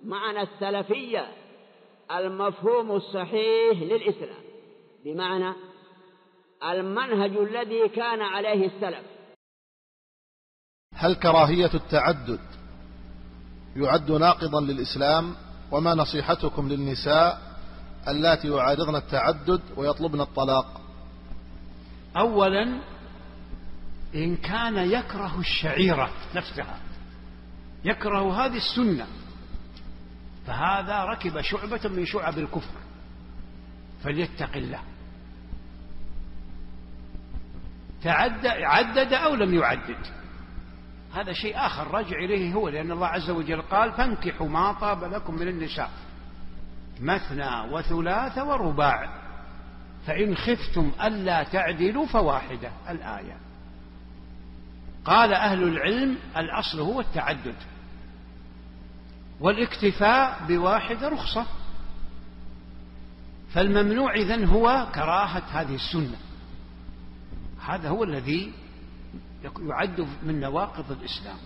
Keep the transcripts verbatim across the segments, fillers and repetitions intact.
معنى السلفية المفهوم الصحيح للإسلام، بمعنى المنهج الذي كان عليه السلف. هل كراهية التعدد يعد ناقضا للإسلام؟ وما نصيحتكم للنساء اللاتي يعارضن التعدد ويطلبن الطلاق؟ أولا، إن كان يكره الشعيرة نفسها، يكره هذه السنة، فهذا ركب شعبة من شعب الكفر، فليتق الله. تعدد عدد أو لم يعدد، هذا شيء آخر راجع إليه هو، لأن الله عز وجل قال: فانكحوا ما طاب لكم من النساء مثنى وثلاث ورباع فإن خفتم ألا تعدلوا فواحدة، الآية. قال أهل العلم: الأصل هو التعدد، والاكتفاء بواحدة رخصة، فالممنوع إذن هو كراهة هذه السنة. هذا هو الذي يعد من نواقض الإسلام،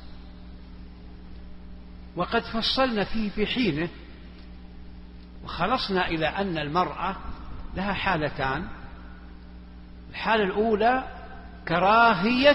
وقد فصلنا فيه في حينه، وخلصنا إلى أن المرأة لها حالتان. الحالة الأولى كراهية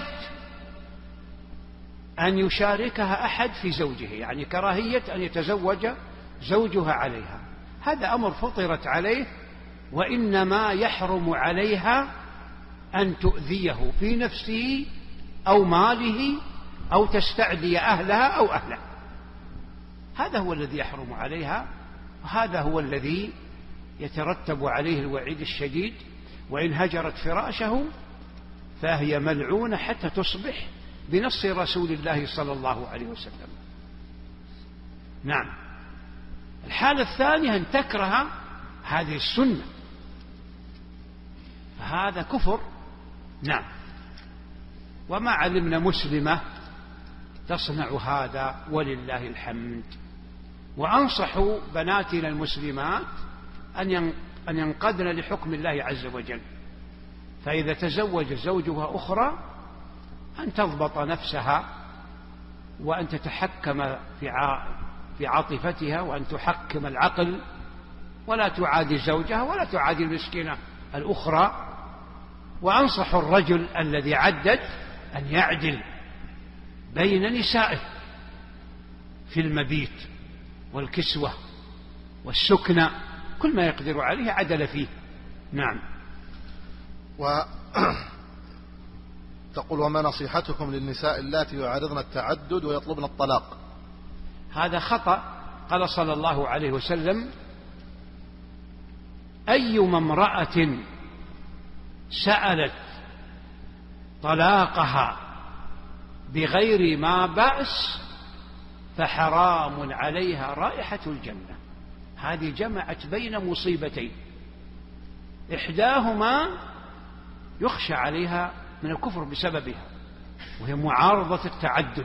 أن يشاركها أحد في زوجه، يعني كراهية أن يتزوج زوجها عليها، هذا أمر فطرت عليه، وإنما يحرم عليها أن تؤذيه في نفسه أو ماله أو تستعدي أهلها أو أهله، هذا هو الذي يحرم عليها، وهذا هو الذي يترتب عليه الوعيد الشديد. وإن هجرت فراشه فهي ملعونة حتى تصبح، بنص رسول الله صلى الله عليه وسلم. نعم. الحالة الثانية أن تكره هذه السنة، فهذا كفر. نعم. وما علمنا مسلمة تصنع هذا ولله الحمد. وأنصح بناتنا المسلمات أن ينقدن لحكم الله عز وجل، فإذا تزوج زوجها أخرى أن تضبط نفسها، وأن تتحكم في عاطفتها، وأن تحكم العقل، ولا تعادي زوجها ولا تعادي المسكينة الأخرى. وأنصح الرجل الذي عدد أن يعدل بين نسائه في المبيت والكسوة والسكنة، كل ما يقدر عليه عدل فيه. نعم. تقول: وما نصيحتكم للنساء اللاتي يعارضن التعدد ويطلبن الطلاق؟ هذا خطأ. قال صلى الله عليه وسلم: أيما امرأة سألت طلاقها بغير ما بأس فحرام عليها رائحة الجنة. هذه جمعت بين مصيبتين، إحداهما يخشى عليها من الكفر بسببها، وهي معارضة التعدد،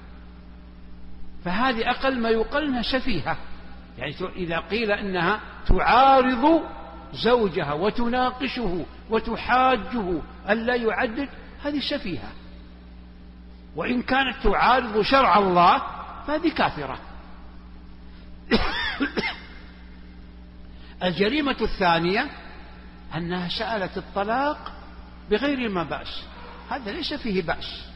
فهذه أقل ما يقال أنها سفيهة. يعني إذا قيل أنها تعارض زوجها وتناقشه وتحاجه ألا يعدد، هذه سفيهة. وإن كانت تعارض شرع الله فهذه كافرة. الجريمة الثانية أنها سألت الطلاق بغير ما بأس، هذا ليس فيه بأس.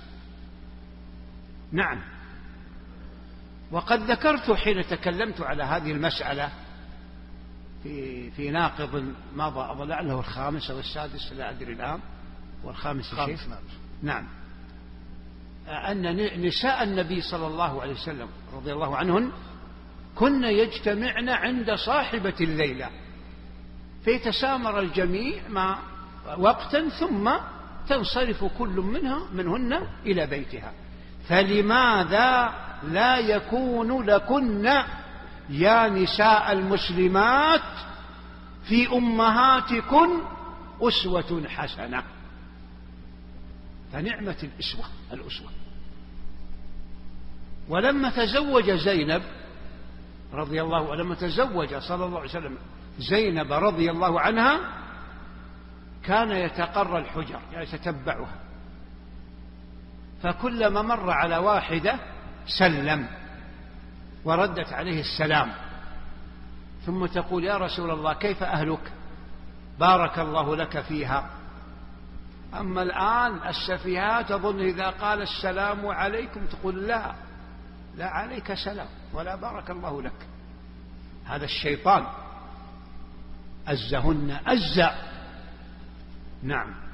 نعم. وقد ذكرت حين تكلمت على هذه المسألة في في ناقض مضى، أظن لعله الخامس أو السادس لا أدري الآن، والخامس الشيخ. نعم. أن نساء النبي صلى الله عليه وسلم رضي الله عنهن كن يجتمعن عند صاحبة الليلة، فيتسامر الجميع مع وقتا ثم تنصرف كل منها منهن إلى بيتها. فلماذا لا يكون لكن يا نساء المسلمات في أمهاتكن أسوة حسنة؟ فنعمة الأسوة الأسوة. ولما تزوج زينب رضي الله ولما تزوج صلى الله عليه وسلم زينب رضي الله عنها كان يتقرى الحجر، يعني يتتبعها، فكلما مر على واحدة سلم، وردت عليه السلام، ثم تقول يا رسول الله كيف أهلك؟ بارك الله لك فيها. أما الآن السفيهات تظن إذا قال السلام عليكم تقول لا لا عليك سلام ولا بارك الله لك. هذا الشيطان أزهن أزا. نعم.